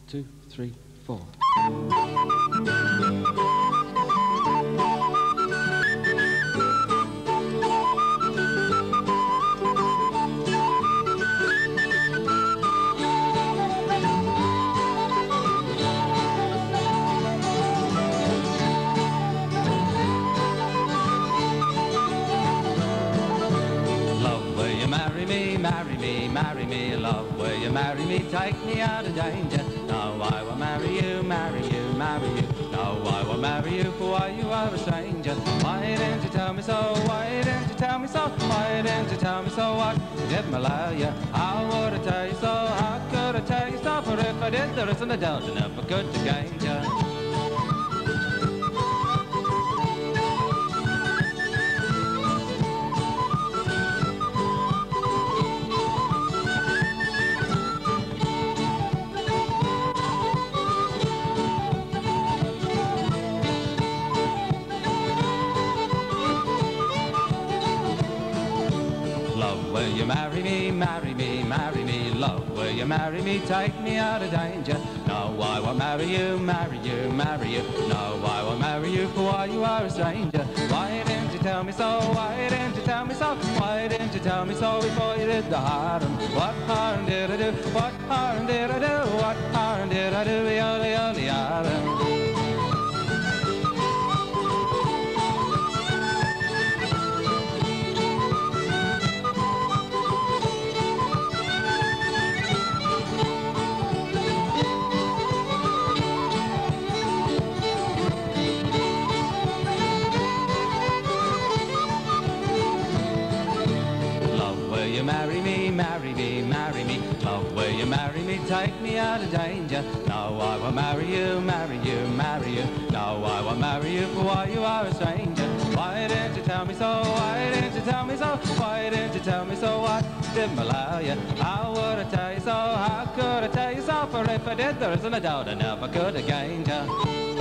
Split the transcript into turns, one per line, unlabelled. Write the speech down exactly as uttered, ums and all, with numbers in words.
two, three, four.
Marry me, marry me, love, will you marry me, take me out of danger? No, I will marry you, marry you, marry you. No, I will marry you, for why you are a stranger. Why didn't you tell me so, why didn't you tell me so, why didn't you tell me so, what didn't allow you? How would I tell you so, how could I tell you so, for if I did, there isn't a doubt enough for good to gain you. Will you marry me, marry me, marry me, love? Will you marry me, take me out of danger? No, I won't marry you, marry you, marry you. No, I won't marry you, for why you are a stranger. Why didn't you tell me so, why didn't you tell me so, why didn't you tell me so before you did the harm? What harm did I do, what harm did I do, what harm did I do, yoli, yoli, yoli. Marry me, marry me, marry me, love, will you marry me, take me out of danger? No, I will marry you, marry you, marry you. No, I will marry you, for why you are a stranger. Why didn't you tell me so, why didn't you tell me so, why didn't you tell me so, what didn't allow you? How would I tell you so, how could I tell you so, for if I did, there isn't a doubt I never could have gained you.